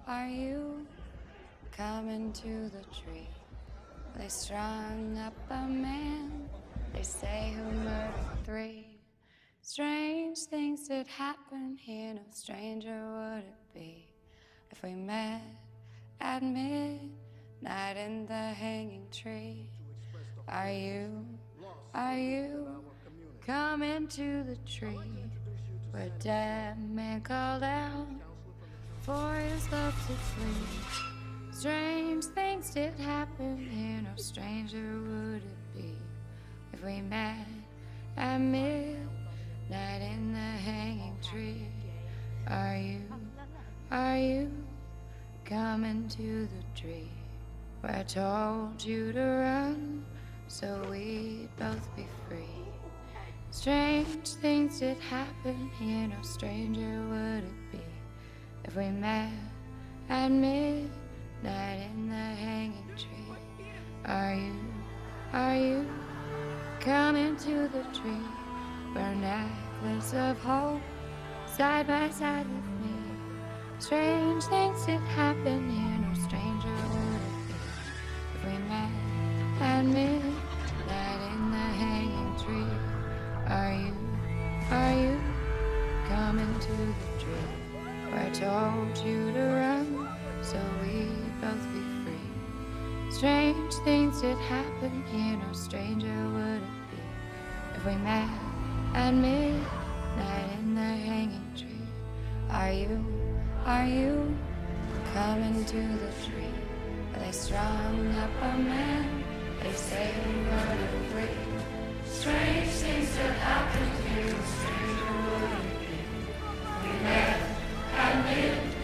Are you coming to the tree? They strung up a man, they say, who murdered 3. Strange things did happen here, no stranger would it be if we met at midnight in the hanging tree. Are you coming to the tree where a dead man called out for his love to flee? Strange things did happen here, no stranger would it be if we met at midnight in the hanging tree. Are you coming to the tree where I told you to run so we'd both be free? Strange things did happen here, no stranger would it be if we met at midnight in the hanging tree. Are you coming to the tree where a necklace of hope side by side with me? Strange things did happen here, no stranger would it be if we met at midnight in the hanging tree. Are you coming to the tree where I told you to run so we'd both be free? Strange things did happen here, no stranger would it be if we met at midnight in the hanging tree. Are you coming to the tree where they strung up a man, they say he murdered 3? Strange things did happen here, no stranger would it be if we met at midnight